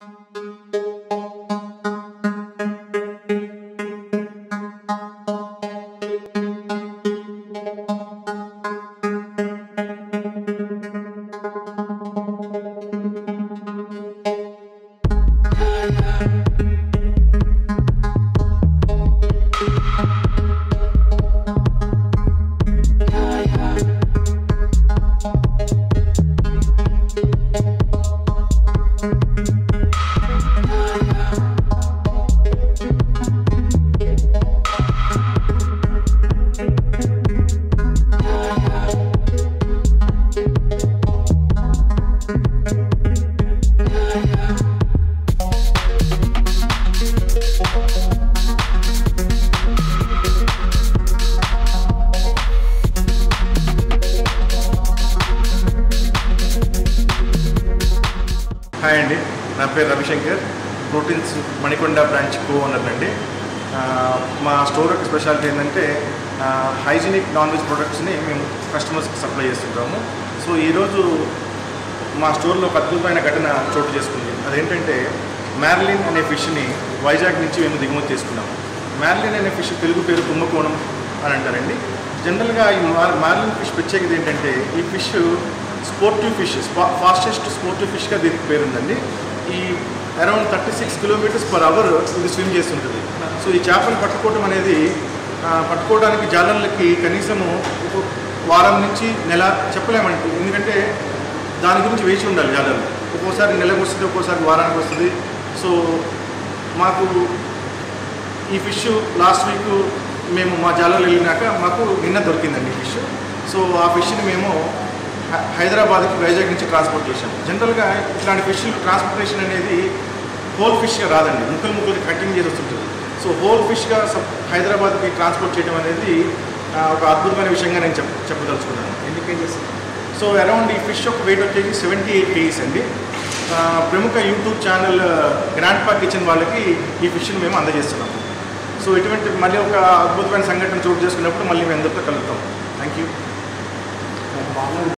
हाय अंडी ना पेरु Ravishankar proteins Manikonda branch co-owner अंडी मा स्टोर स्पेषालिटी ఏంటంటే హైజీనిక్ నాన్ వెజ్ ప్రొడక్ట్స్ ని మేము కస్టమర్స్ కి సప్లై చేస్తున్నాము। సో ఈ రోజు మా స్టోర్ లో ఒక అద్భుతమైన ఘటన చోటు చేసుకుంది। అదేంటంటే మ్యార్లిన్ అనే ఫిష్ ని వైజాగ్ నుంచి మేము దిగుమతి చేసుకున్నాము। మ్యార్లిన్ అనే ఫిష్ తెలుగు పేరు కుంభకోణం అని అంటారండి। జనరల్ గా ఈ మ్యార్లిన్ ఫిష్ ప్రత్యేకత ఏంటంటే ఈ fish sportive fish fastest sportive ఫిష్గా దీనికి పేరుందండి। ఈ అరౌండ్ 36 కిలోమీటర్స్ పర్ అవర్ ఇది స్విమ్ చేస్తుంటుంది। సో ఈ చేపలు పట్టుకోవడానికి జాలర్లకి కనీసము వారం నుంచి నెల చెప్పలేమండి, ఎందుకంటే దాని గురించి వేచి ఉండాలి జాలర్లు। ఒక్కోసారి నెలకు వస్తుంది, ఒక్కోసారి వారానికి వస్తుంది। సో మాకు ఈ ఫిష్ లాస్ట్ వీక్ మేము మా జాలర్లు వెళ్ళినాక మాకు నిన్న దొరికిందండి ఈ ఫిష్। సో ఆ ఫిష్ని మేము హైదరాబాద్కి వైజాగ్ నుంచి ట్రాన్స్పోర్ట్ చేశాం। జనరల్గా ఇట్లాంటి ఫిష్ ట్రాన్స్పోర్టేషన్ అనేది హోల్ ఫిష్గా రాదండి, ముక్కలు కటింగ్ చేసి వస్తుంటుంది। సో హోల్ ఫిష్గా హైదరాబాద్కి ట్రాన్స్పోర్ట్ చేయడం అనేది ఒక అద్భుతమైన విషయంగా నేను చెప్పదలుచుకున్నాను। ఎన్ని కేజీస్? సో అరౌండ్ ఈ ఫిష్ యొక్క వెయిట్ వచ్చేసి 78 కేజీస్ అండి। ప్రముఖ YouTube channel Grandpa Kitchen వాళ్ళకి ఈ ఫిష్ని మేము అందజేస్తున్నాము। సో ఇటువంటి మళ్ళీ ఒక అద్భుతమైన సంఘటన చోటు చేసుకున్నప్పుడు మళ్ళీ మేము అందరితో కలుగుతాం। Thank you.